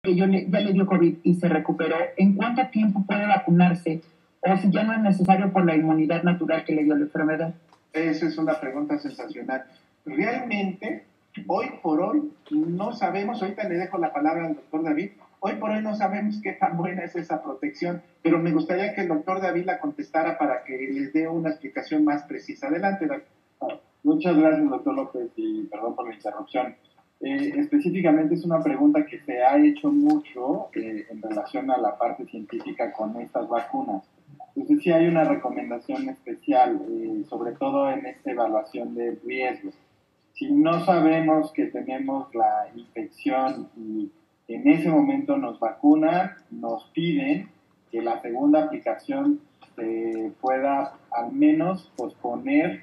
ya le dio COVID y se recuperó, ¿en cuánto tiempo puede vacunarse? O si ya no es necesario por la inmunidad natural que le dio la enfermedad. Esa es una pregunta sensacional. Realmente, hoy por hoy, no sabemos, ahorita le dejo la palabra al doctor David, hoy por hoy no sabemos qué tan buena es esa protección, pero me gustaría que el doctor David la contestara para que les dé una explicación más precisa. Adelante, doctor. Muchas gracias, doctor López, y perdón por la interrupción. Específicamente es una pregunta que se ha hecho mucho en relación a la parte científica con estas vacunas. Entonces sí hay una recomendación especial, sobre todo en esta evaluación de riesgos. Si no sabemos que tenemos la infección y en ese momento nos vacunan, nos piden que la segunda aplicación se pueda al menos posponer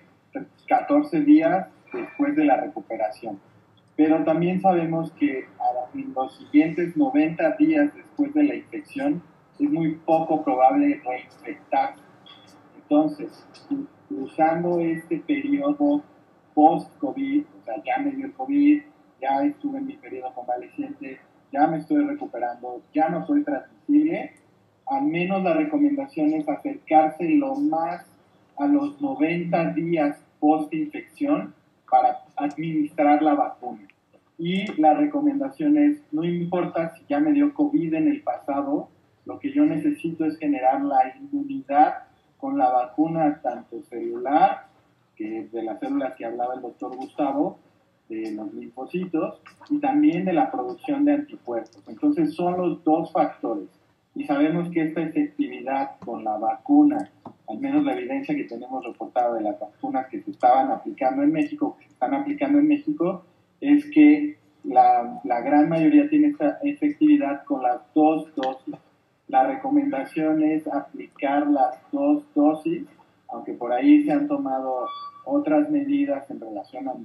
14 días después de la recuperación. Pero también sabemos que en los siguientes 90 días después de la infección es muy poco probable reinfectarse. Entonces, usando este periodo post-COVID, o sea, ya me dio el COVID, ya estuve en mi periodo convaleciente, ya me estoy recuperando, ya no soy transmisible, al menos la recomendación es acercarse lo más a los 90 días post-infección para administrar la vacuna. Y la recomendación es, no importa si ya me dio COVID en el pasado, lo que yo necesito es generar la inmunidad con la vacuna tanto celular, que de las células que hablaba el doctor Gustavo, de los linfocitos, y también de la producción de anticuerpos. Entonces son los dos factores. Y sabemos que esta efectividad con la vacuna, al menos la evidencia que tenemos reportada de las vacunas que se estaban aplicando en México, que se están aplicando en México, es que la gran mayoría tiene esta efectividad con las dos dosis. La recomendación es aplicar las dos dosis, aunque por ahí se han tomado otras medidas en relación a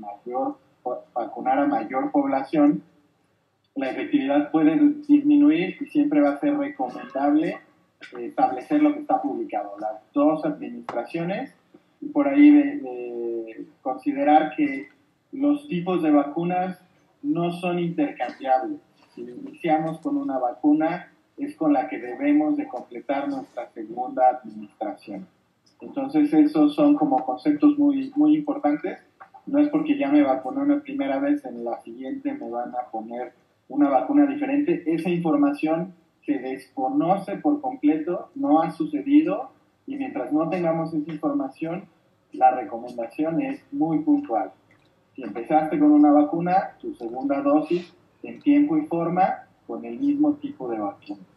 vacunar a mayor población. La efectividad puede disminuir y siempre va a ser recomendable establecer lo que está publicado, las dos administraciones, y por ahí de considerar que los tipos de vacunas no son intercambiables. Si iniciamos con una vacuna, es con la que debemos de completar nuestra segunda administración. Entonces esos son como conceptos muy, muy importantes. No es porque ya me vacuné una primera vez, en la siguiente me van a poner una vacuna diferente. Esa información se desconoce por completo, no ha sucedido, y mientras no tengamos esa información, la recomendación es muy puntual. Si empezaste con una vacuna, tu segunda dosis en tiempo y forma con el mismo tipo de vacuna.